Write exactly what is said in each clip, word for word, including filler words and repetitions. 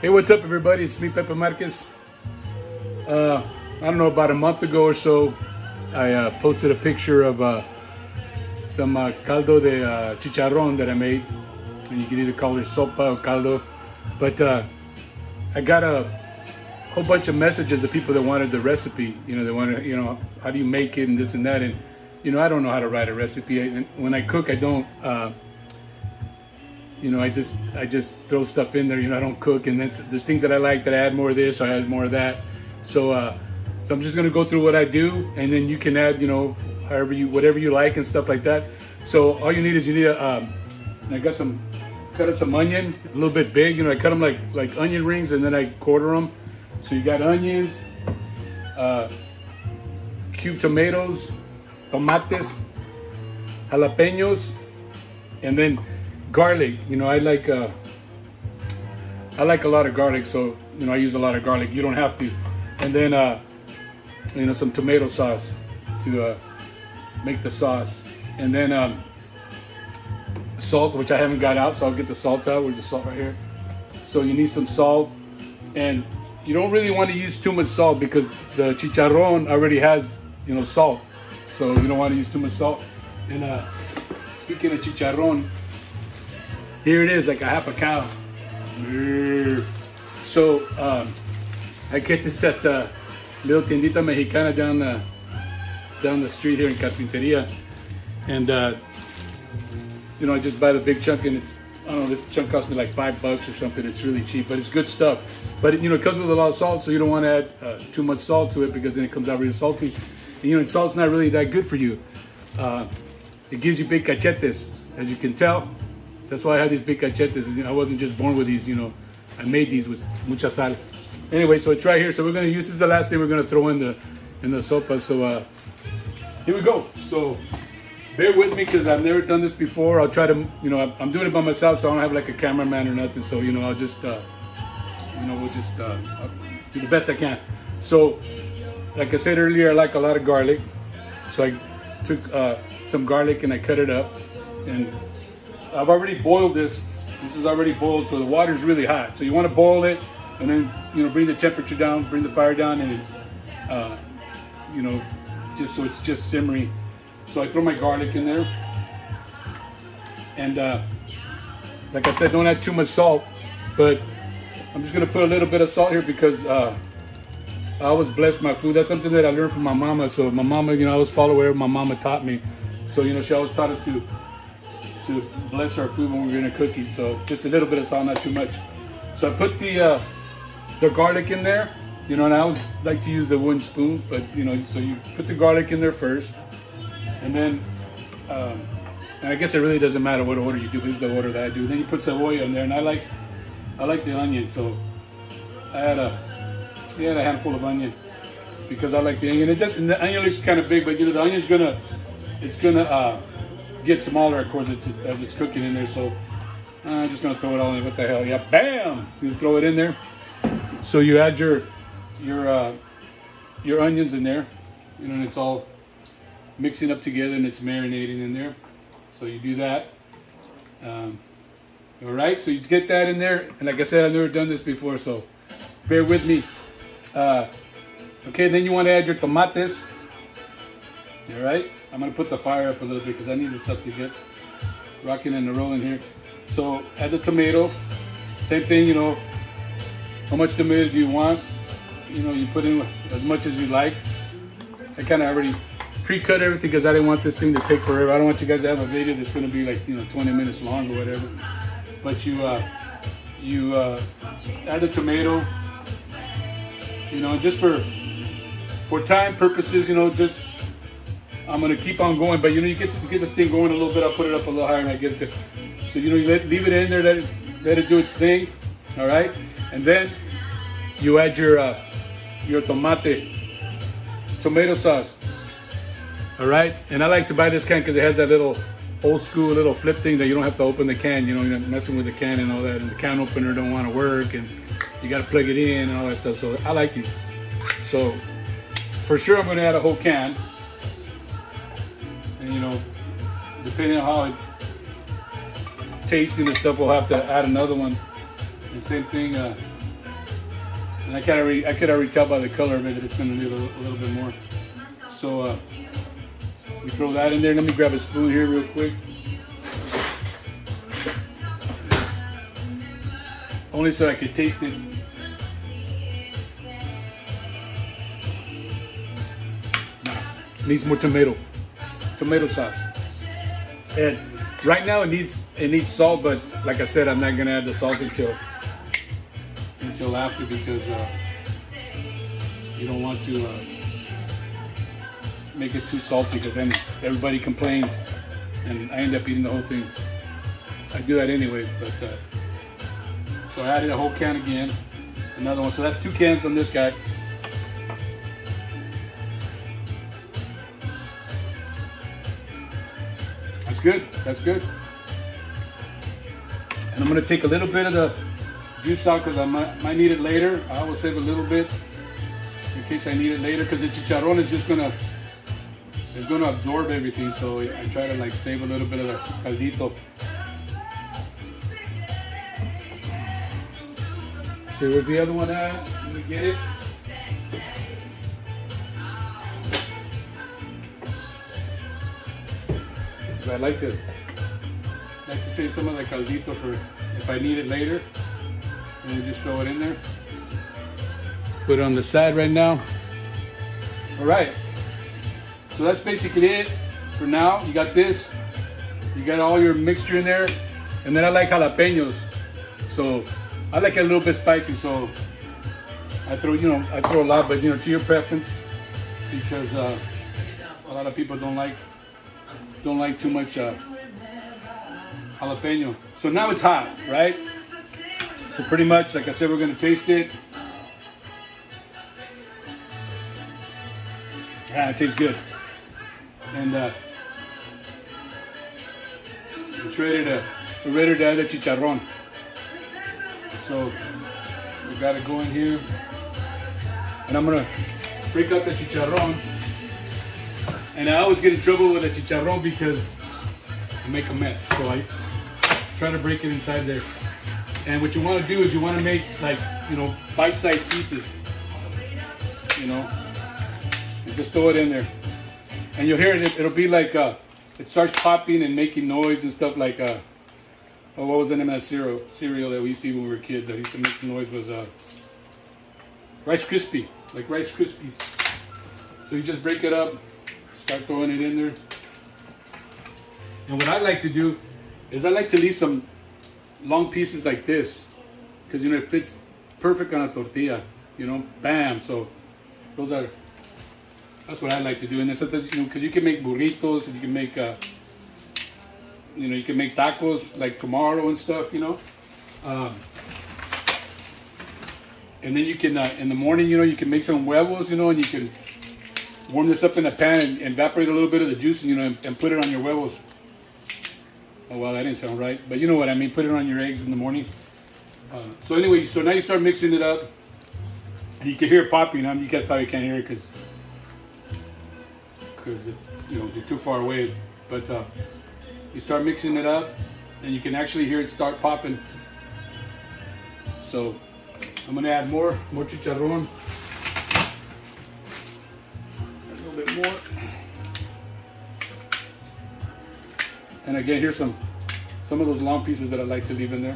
Hey, what's up, everybody? It's me, Pepe Marquez. Uh, I don't know, about a month ago or so, I uh, posted a picture of uh, some uh, caldo de uh, chicharrón that I made. And you can either call it sopa or caldo. But uh, I got a whole bunch of messages of people that wanted the recipe. You know, they wanted, you know, how do you make it and this and that. And, you know, I don't know how to write a recipe. And when I cook, I don't... Uh, You know, I just I just throw stuff in there. You know, I don't cook, and then there's things that I like that I add more of this, or I add more of that. So, uh, so I'm just gonna go through what I do, and then you can add, you know, however you, whatever you like and stuff like that. So all you need is you need a. Um, I got some, cut up some onion, a little bit big. You know, I cut them like like onion rings, and then I quarter them. So you got onions, uh, cubed tomatoes, tomates, jalapenos, and then garlic. You know, I like uh, I like a lot of garlic, so you know I use a lot of garlic. You don't have to. And then uh, you know, some tomato sauce to uh, make the sauce, and then um, salt, which I haven't got out, so I'll get the salt out. Where's the salt? Right here. So you need some salt, and you don't really want to use too much salt because the chicharrón already has, you know, salt, so you don't want to use too much salt. And uh, speaking of chicharrón, here it is, like a half a cow. So um, I get this at the little tiendita mexicana down the down the street here in Carpinteria, and uh, you know, I just buy the big chunk, and it's, I don't know, this chunk cost me like five bucks or something. It's really cheap, but it's good stuff. But it, you know, it comes with a lot of salt, so you don't want to add uh, too much salt to it because then it comes out really salty. And, you know, and salt's not really that good for you. Uh, it gives you big cachetes, as you can tell. That's why I have these big cachetes. I wasn't just born with these, you know. I made these with mucha sal. Anyway, so it's right here. So we're gonna use, this is the last thing we're gonna throw in the in the sopa. So uh, here we go. So bear with me because I've never done this before. I'll try to, you know, I'm doing it by myself, so I don't have like a cameraman or nothing. So, you know, I'll just, uh, you know, we'll just uh, do the best I can. So, like I said earlier, I like a lot of garlic. So I took uh, some garlic and I cut it up, and I've already boiled this. This is already boiled, so the water is really hot. So you want to boil it, and then, you know, bring the temperature down, bring the fire down, and uh, you know, just so it's just simmering. So I throw my garlic in there, and uh, like I said, don't add too much salt. But I'm just gonna put a little bit of salt here because uh, I always bless my food. That's something that I learned from my mama. So my mama, you know, I always follow whatever my mama taught me. So, you know, she always taught us to. to bless our food when we're gonna cook it. So just a little bit of salt, not too much. So I put the uh, the garlic in there, you know, and I always like to use the wooden spoon, but you know, so you put the garlic in there first, and then, um, and I guess it really doesn't matter what order you do. This is the order that I do. Then you put cebolla in there, and I like, I like the onion, so I had a, I had a handful of onion because I like the onion. It does, and the onion looks kind of big, but you know, the onion's gonna, it's gonna. Uh, get smaller, of course, it's, as it's cooking in there. So uh, I'm just gonna throw it all in. What the hell? Yeah, bam! You throw it in there. So you add your your uh, your onions in there, you know, and it's all mixing up together and it's marinating in there. So you do that. Um, all right. So you get that in there, and like I said, I've never done this before, so bear with me. Uh, okay, then you want to add your tomates. All right, I'm gonna put the fire up a little bit because I need this stuff to get rocking and rolling here. So add the tomato. Same thing, you know, how much tomato do you want? You know, you put in as much as you like. I kind of already pre-cut everything because I didn't want this thing to take forever. I don't want you guys to have a video that's gonna be like, you know, twenty minutes long or whatever. But you uh, you uh, add the tomato. You know, just for for time purposes, you know, just. I'm gonna keep on going, but you know, you get you get this thing going a little bit. I'll put it up a little higher, and I get it to. So you know, you let, leave it in there, let it let it do its thing, all right. And then you add your uh, your tomate, tomato sauce, all right. And I like to buy this can because it has that little old school little flip thing that you don't have to open the can. You know, you're not messing with the can and all that, and the can opener don't want to work, and you got to plug it in and all that stuff. So I like these. So for sure, I'm gonna add a whole can. And you know, depending on how it tastes and the stuff, we'll have to add another one. And same thing, uh, And I can already, I could already tell by the color of it that it's going to need a little, a little bit more. So uh, we throw that in there. Let me grab a spoon here real quick. Only so I could taste it. Nah, needs more tomato, tomato sauce. And right now it needs it needs salt, but like I said, I'm not gonna add the salt until until after because uh, you don't want to uh, make it too salty because then everybody complains and I end up eating the whole thing. I do that anyway, but uh, so I added a whole can again, another one. So that's two cans on this guy. That's good, that's good. And I'm gonna take a little bit of the juice out because I might, might need it later. I will save a little bit in case I need it later because the chicharrón is just gonna, it's gonna absorb everything. So I try to like save a little bit of the caldito. See, where's the other one at? Let me get it. I like to like to save some of the caldito for if I need it later. And we just throw it in there. Put it on the side right now. All right. So that's basically it for now. You got this. You got all your mixture in there. And then I like jalapenos. So I like it a little bit spicy. So I throw, you know, I throw a lot, but you know, to your preference, because uh, a lot of people don't like don't like too much uh, jalapeno. So now it's hot, right? So pretty much, like I said, we're gonna taste it. Yeah, it tastes good. And uh, it's ready to, we're ready to add the chicharrón. So we got it going here. And I'm gonna break out the chicharrón. And I always get in trouble with the chicharrón because I make a mess. So I try to break it inside there. And what you want to do is you want to make like, you know, bite-sized pieces. You know, and just throw it in there. And you'll hear it, it'll be like, uh, it starts popping and making noise and stuff like, uh, oh, what was the name of that cereal, cereal that we used to eat when we were kids that used to make the noise was uh, Rice Krispie, like Rice Krispies. So you just break it up. Start throwing it in there. And what I like to do is I like to leave some long pieces like this because, you know, it fits perfect on a tortilla, you know, bam. So those are, that's what I like to do. And then sometimes, you know, because you can make burritos and you can make, uh, you know, you can make tacos like tomorrow and stuff, you know. Um, and then you can, uh, in the morning, you know, you can make some huevos, you know, and you can warm this up in a pan and evaporate a little bit of the juice, and, you know, and, and put it on your huevos. Oh, well, that didn't sound right, but you know what I mean. Put it on your eggs in the morning. Uh, so anyway, so now you start mixing it up, and you can hear it popping. I mean, you guys probably can't hear it because, because you know, you're too far away. But uh, you start mixing it up, and you can actually hear it start popping. So I'm gonna add more, more chicharrón. Bit more. And again, here's some some of those long pieces that I like to leave in there.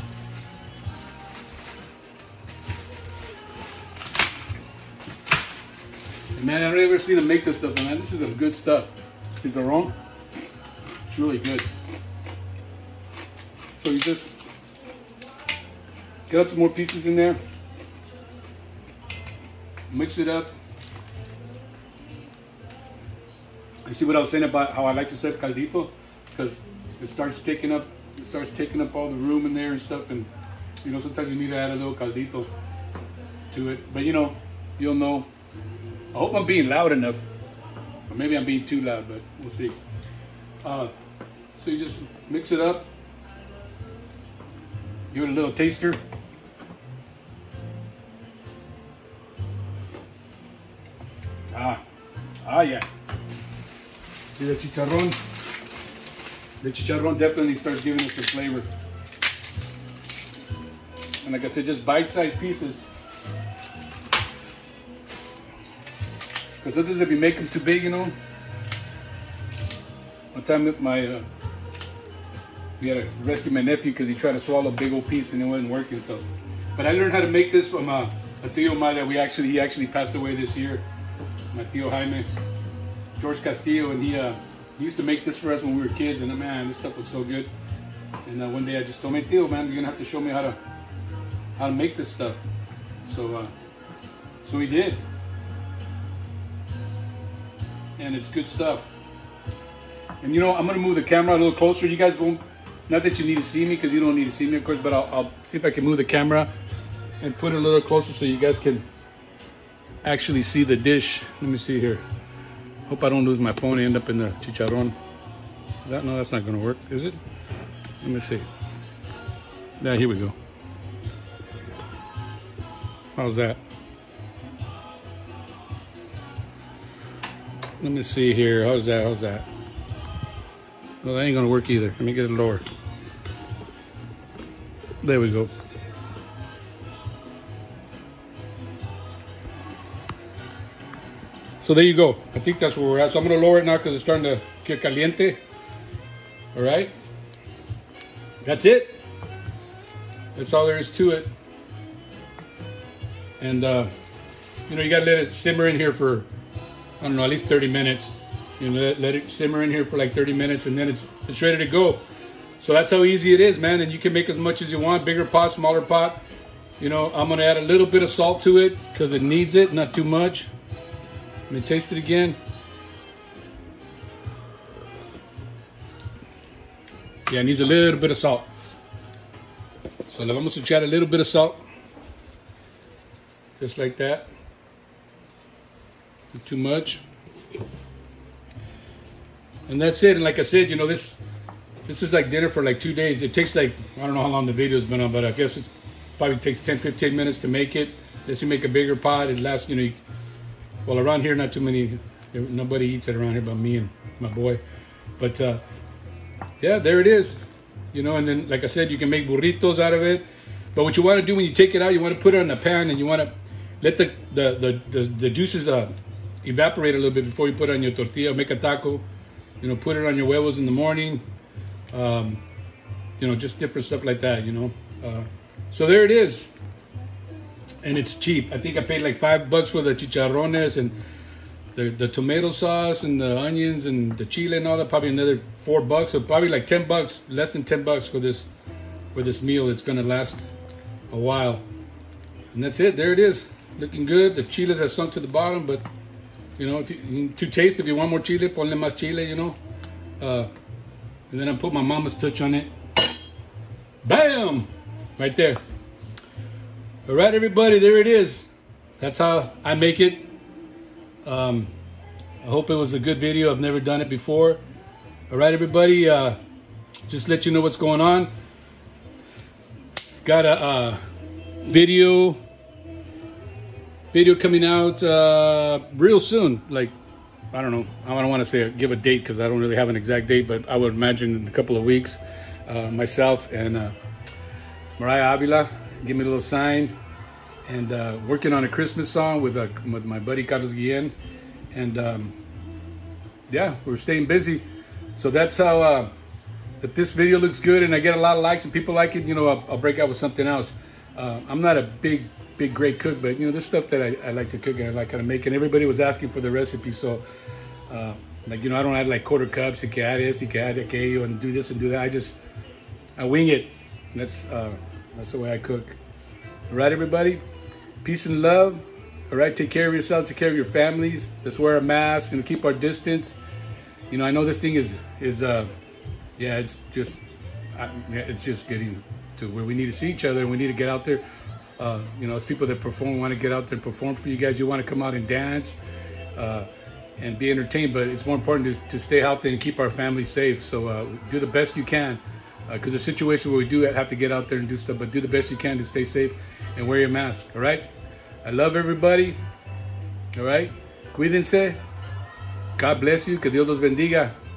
And man, I've never seen them make this stuff, man. This is some good stuff. Chicharrón, it's really good. So you just get out some more pieces in there, mix it up. You see what I was saying about how I like to set caldito, because it starts taking up, it starts taking up all the room in there and stuff, and you know sometimes you need to add a little caldito to it. But you know, you'll know. I hope I'm being loud enough, or maybe I'm being too loud, but we'll see. Uh, so you just mix it up, give it a little taster. Ah, ah yeah. See the chicharrón? The chicharrón definitely starts giving us some flavor. And like I said, just bite-sized pieces. Because sometimes if you make them too big, you know. One time my, uh, we had to rescue my nephew because he tried to swallow a big old piece and it wasn't working. So, but I learned how to make this from uh, a tío of mine that we actually, he actually passed away this year. My tío Jaime, George Castillo, and he, uh, he used to make this for us when we were kids. And man, this stuff was so good. And uh, one day I just told my tío, man, you're gonna have to show me how to, how to make this stuff. So, uh, so he did. And it's good stuff. And you know, I'm gonna move the camera a little closer. You guys won't, not that you need to see me, because you don't need to see me, of course, but I'll, I'll see if I can move the camera and put it a little closer so you guys can actually see the dish. Let me see here. Hope I don't lose my phone and end up in the chicharrón. That, no, that's not gonna work, is it? Let me see. Yeah, here we go. How's that? Let me see here. How's that? How's that? Well, that ain't gonna work either. Let me get it lower. There we go. So there you go. I think that's where we're at. So I'm gonna lower it now because it's starting to get caliente. All right. That's it. That's all there is to it. And uh, you know, you gotta let it simmer in here for, I don't know, at least thirty minutes. You know, let, let it simmer in here for like thirty minutes, and then it's it's ready to go. So that's how easy it is, man. And you can make as much as you want, bigger pot, smaller pot. You know, I'm gonna add a little bit of salt to it because it needs it, not too much. Let me taste it again. Yeah, it needs a little bit of salt. So le vamos a echar a little bit of salt. Just like that. Not too much. And that's it. And like I said, you know, this this is like dinner for like two days. It takes like, I don't know how long the video's been on, but I guess it probably takes ten, fifteen minutes to make it. Unless you make a bigger pot, it lasts, you know, you, well, around here, not too many, nobody eats it around here but me and my boy. But uh, yeah, there it is. You know, and then, like I said, you can make burritos out of it. But what you want to do when you take it out, you want to put it in a pan and you want to let the, the, the, the, the juices uh, evaporate a little bit before you put it on your tortilla. Make a taco. You know, put it on your huevos in the morning. Um, you know, just different stuff like that, you know. Uh, so there it is. And it's cheap. I think I paid like five bucks for the chicharrones and the, the tomato sauce and the onions and the chile and all that. Probably another four bucks. So probably like ten bucks, less than ten bucks for this, for this meal. It's going to last a while. And that's it. There it is. Looking good. The chiles have sunk to the bottom, but you know, if you, to taste, if you want more chile, ponle más chile, you know. Uh, and then I put my mama's touch on it. Bam! Right there. All right, everybody, there it is. That's how I make it. Um, I hope it was a good video. I've never done it before. All right, everybody, uh, just let you know what's going on. Got a uh, video video coming out uh, real soon. Like, I don't know. I don't want to say give a date because I don't really have an exact date, but I would imagine in a couple of weeks, uh, myself and uh, Mariah Avila give me a little sign, and uh, working on a Christmas song with uh, with my buddy Carlos Guillen, and um, yeah, we're staying busy. So that's how. Uh, if this video looks good and I get a lot of likes and people like it, you know, I'll, I'll break out with something else. Uh, I'm not a big, big, great cook, but you know, there's stuff that I, I like to cook and I like how to make. And everybody was asking for the recipe, so uh, like, you know, I don't add like quarter cups. You can add this, you can add aquello, and do this and do that. I just I wing it. That's uh, that's the way I cook. All right, everybody, peace and love. All right, take care of yourself, take care of your families. Let's wear a mask and keep our distance. You know, I know this thing is is uh, yeah, it's just I, it's just getting to where we need to see each other and we need to get out there. Uh, you know, as people that perform, want to get out there and perform for you guys. You want to come out and dance uh, and be entertained, but it's more important to, to stay healthy and keep our families safe. So uh, do the best you can, because uh, there's situations where we do have to get out there and do stuff, but do the best you can to stay safe and wear your mask. All right. I love everybody. All right. Cuídense. God bless you. Que Dios los bendiga.